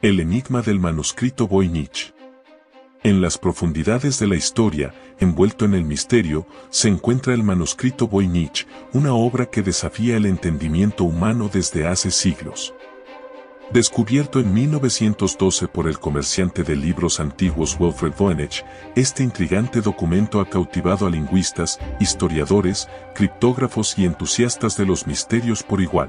El enigma del manuscrito Voynich. En las profundidades de la historia, envuelto en el misterio, se encuentra el manuscrito Voynich, una obra que desafía el entendimiento humano desde hace siglos. Descubierto en 1912 por el comerciante de libros antiguos Wilfred Voynich, este intrigante documento ha cautivado a lingüistas, historiadores, criptógrafos y entusiastas de los misterios por igual.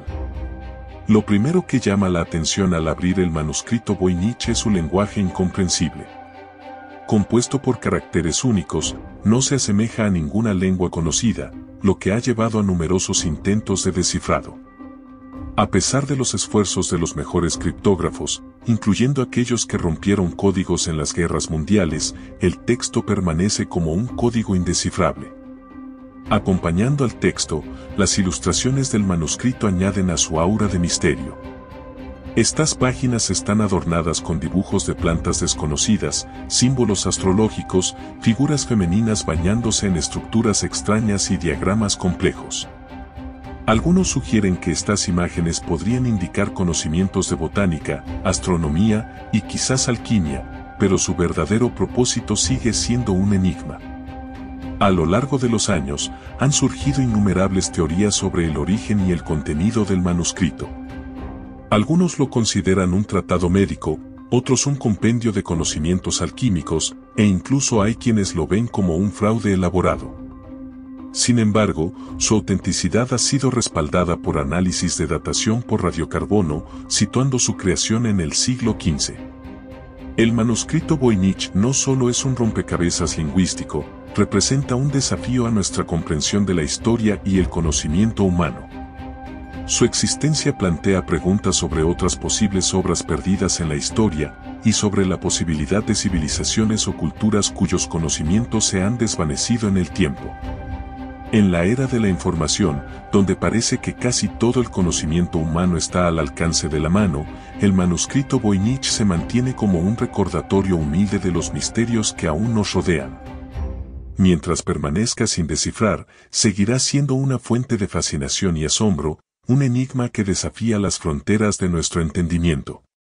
Lo primero que llama la atención al abrir el manuscrito Voynich es su lenguaje incomprensible. Compuesto por caracteres únicos, no se asemeja a ninguna lengua conocida, lo que ha llevado a numerosos intentos de descifrado. A pesar de los esfuerzos de los mejores criptógrafos, incluyendo aquellos que rompieron códigos en las guerras mundiales, el texto permanece como un código indescifrable. Acompañando al texto, las ilustraciones del manuscrito añaden a su aura de misterio. Estas páginas están adornadas con dibujos de plantas desconocidas, símbolos astrológicos, figuras femeninas bañándose en estructuras extrañas y diagramas complejos. Algunos sugieren que estas imágenes podrían indicar conocimientos de botánica, astronomía y quizás alquimia, pero su verdadero propósito sigue siendo un enigma. A lo largo de los años, han surgido innumerables teorías sobre el origen y el contenido del manuscrito. Algunos lo consideran un tratado médico, otros un compendio de conocimientos alquímicos, e incluso hay quienes lo ven como un fraude elaborado. Sin embargo, su autenticidad ha sido respaldada por análisis de datación por radiocarbono, situando su creación en el siglo XV. El manuscrito Voynich no solo es un rompecabezas lingüístico, representa un desafío a nuestra comprensión de la historia y el conocimiento humano. Su existencia plantea preguntas sobre otras posibles obras perdidas en la historia, y sobre la posibilidad de civilizaciones o culturas cuyos conocimientos se han desvanecido en el tiempo. En la era de la información, donde parece que casi todo el conocimiento humano está al alcance de la mano, el manuscrito Voynich se mantiene como un recordatorio humilde de los misterios que aún nos rodean. Mientras permanezca sin descifrar, seguirá siendo una fuente de fascinación y asombro, un enigma que desafía las fronteras de nuestro entendimiento.